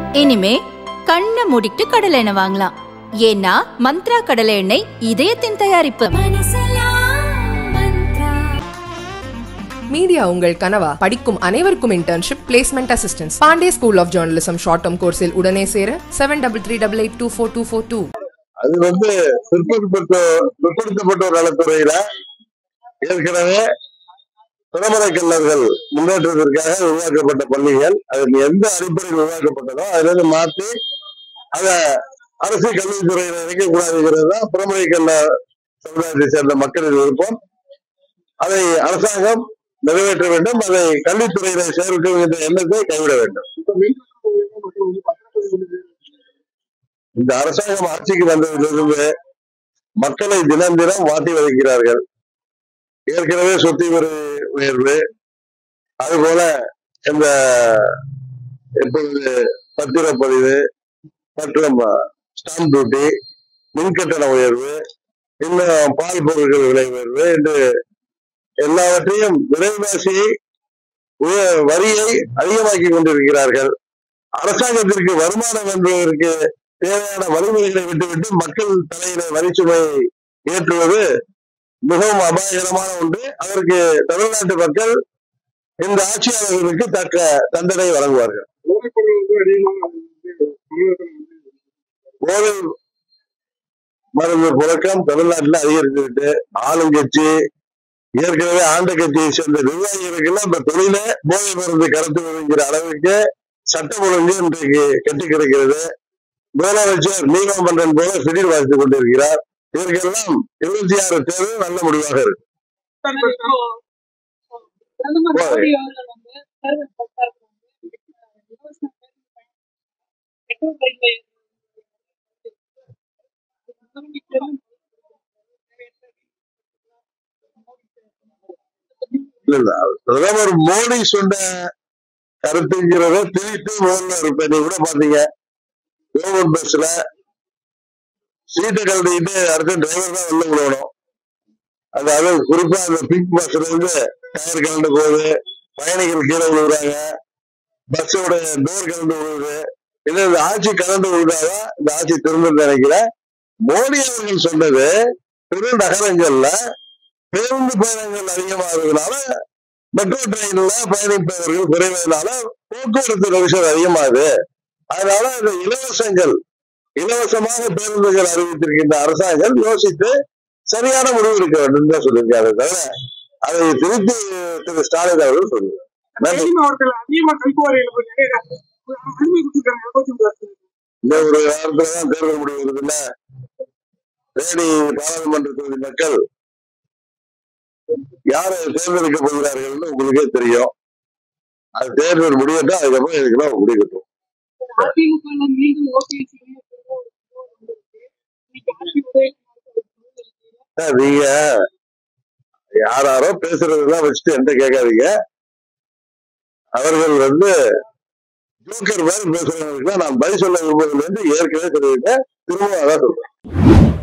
இனிமே கண்ணை மூடிட்டு கடலை எண்ணெய் வாங்கலாம். ஏன்னா மந்த்ரா கடலை எண்ணெய் இதயத்தின் தயாரிப்பு. மீடியா உங்கள் கனவா? படிக்கும் அனைவருக்கும் internship, placement assistance. Pandey school of journalism short term கோர்ஸில் உடனே சேர 7338824242. அது பிற்படுத்தப்பட்டோர் நலத்துறையில ஏற்கனவே பிரமர கல்லர்கள் முன்னேற்றத்திற்காக உருவாக்கப்பட்ட பள்ளிகள், அதுக்கு எந்த அடிப்படையில் உருவாக்கப்பட்டதோ அதுல இருந்து மாற்றி அதை அரசு கல்வித்துறையில இணைக்கக்கூடாதுங்கிறது தான் பிரமரை கல்ல சமுதாயத்தை சேர்ந்த மக்களின் விருப்பம். அதை அரசாங்கம் நிறைவேற்ற வேண்டும். அதை கல்வித்துறையில சேர்க்கும் என்ற எண்ணத்தை கைவிட வேண்டும். இந்த அரசாங்கம் ஆட்சிக்கு வந்ததிலிருந்து மக்களை தினம் தினம் மாற்றி வருகிறார்கள். ஏற்கனவே சொத்து வரி உயர்வு, அதுபோல இந்த எப்பொழுது பத்திரப்பதிவு மற்றும் ஸ்டாம்ப் டியூட்டி, மின்கட்டண உயர்வு, இன்னும் பால் பொருட்கள் விலை உயர்வு என்று எல்லாவற்றையும் விலைவாசி வரியை அதிகமாக்கி கொண்டிருக்கிறார்கள். அரசாங்கத்திற்கு வருமானம் என்பதற்கு தேவையான வழிமுறைகளை விட்டுவிட்டு மக்கள் தலையில வரிச்சுமை ஏற்றுவது மிகவும் அபாயகரமான ஒன்று. அதற்கு தமிழ்நாட்டு மக்கள் இந்த ஆட்சியாளர்களுக்கு தக்க தண்டனை வழங்குவார்கள். போதை மருந்து புழக்கம் தமிழ்நாட்டில் அதிகரித்துவிட்டு ஆளுங்கட்சி, ஏற்கனவே ஆண்ட கட்சியை சேர்ந்த நிர்வாகிகளுக்கெல்லாம் இந்த தொழில போதை மருந்து கடத்து வருகிற அளவுக்கு சட்டம் ஒழுங்கு இன்றைக்கு கட்டி கிடக்கிறது. முதலமைச்சர் நீதிமன்றம் போல சிடில் வாசித்துக் கொண்டிருக்கிறார். இதற்கெல்லாம் 26 தேர்தல் நல்ல முடிவாக இருக்கு. பிரதமர் மோடி சொன்ன கருத்துங்கிறத திரித்து முதல்ல இருப்பேன். கூட பாத்தீங்க, கவர்மெண்ட் பஸ்ல சீட்டை கழட்டிக்கிட்டு அடுத்த டிரைவர் தான் உள்ள விடணும். அதாவது குறிப்பா அந்த பிங்க் பஸ்ல இருந்து டயர் கலந்து போகுது, பயணிகள் கீழே விழுகுறாங்க, பஸ்ஸோட டோர் கலந்து விழுகுது. இது இந்த ஆட்சி கலந்து விழுதாதான் இந்த ஆட்சி திரும்ப நினைக்கிறேன். மோடி அவர்கள் சொன்னது பெருநகரங்கள்ல பேருந்து பயணங்கள் அதிகமாகிறதுனால, மெட்ரோ ட்ரெயின்ல பயணிப்பவர்கள் குறைவதனால போக்குவரத்து நெரிசல் அதிகமாகுது. அதனால இந்த இலவசமாக பேருந்துகள் அறிவித்திருக்கின்ற அரசாங்கம் யோசித்து சரியான முடிவு எடுக்க வேண்டும் தான் சொல்லியிருக்காரு. தவிர அதை திருத்தி திரு ஸ்டாலின் அவர்கள் சொல்லுவார். இந்த ஒரு காலத்துலதான் தேர்தல் முடிவு இருக்குல்ல, தேனி பாராளுமன்ற தொகுதி மக்கள் யாரை தேர்ந்தெடுக்க போகிறார்கள் உங்களுக்கே தெரியும். அது தேர்தல் முடியட்டும், அதுக்கப்புறம் இதுக்கெல்லாம் முடிக்கட்டும். நீங்க யாரோ பேசுறதெல்லாம் வச்சுட்டு என்கிட்ட கேட்காதீங்க. அவர்கள் ஜோக்கர் மாதிரி பேசுறவங்களுக்கு நான் பதில் சொல்ல விரும்புவதில் ஏற்கனவே சொல்லியிருக்கேன், திரும்ப அதான் சொல்றேன்.